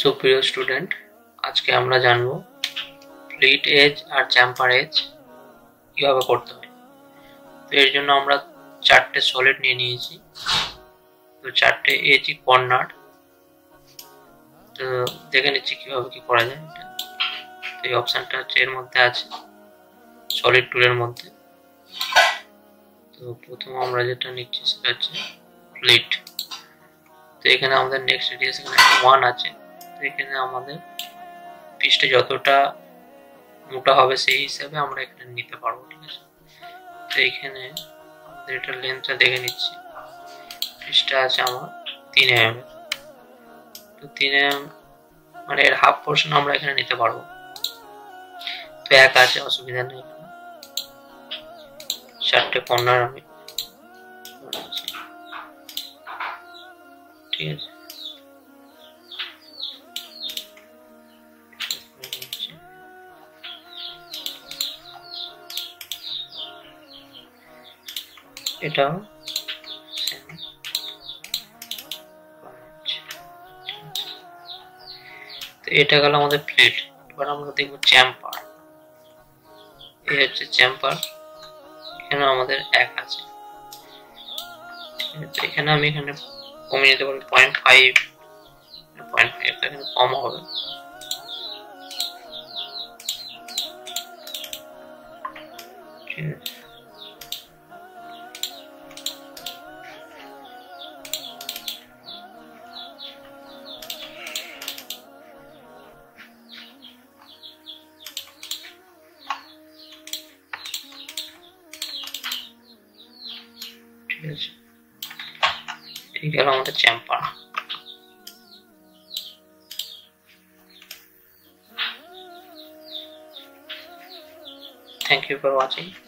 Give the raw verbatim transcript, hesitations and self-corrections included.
সুপ্রিয় স্টুডেন্ট, আজকে আমরা জানব ফ্লিট এজ আর চ্যাম্পার এজ কিভাবে করতে হয়। তো এর জন্য আমরা চারটে সলিড নিয়ে নিয়েছি। তো চারটে এজই কর্নার। তো দেখে নিচ্ছি কিভাবে কি করা যায়। এটা তো এই অপশনটা হচ্ছে এর মধ্যে আছে, সলিড টুলের মধ্যে। তো প্রথম আমরা যেটা নিচ্ছি সেটা হচ্ছে ফ্লিট। তো এখানে আমাদের নেক্সট রেডিয়াস এখানে ওয়ান আছে। তো এখানে আমাদের পিসটা যতটা মোটা হবে সেই হিসাবে আমরা এখানে নিতে পারবো, ঠিক আছে। তো এখানে আমাদের এটা লেন্থটা দেখে নিচ্ছি। পিসটা আছে আমার তিন এম এম। তো তিন এম মানে এর হাফ পোর্শন আমরা এখানে নিতে পারবো। তো এক আছে, অসুবিধা নেই। চারটে কর্নার আমি, ঠিক আছে। এটাও তো এটা গেল আমাদের প্লেট। এবার আমরা দেখবো চ্যাম্পার। এই হচ্ছে চ্যাম্পার। এখানে আমাদের এক আছে। এখানে আমি এখানে কমিয়ে নিতে পারি পয়েন্ট ফাইভ পয়েন্ট ফাইভ এখানে কম হবে। ঠিক আছে, ঠিক আছে। এই গেল আমাদের চ্যাম্পার। Thank you for watching.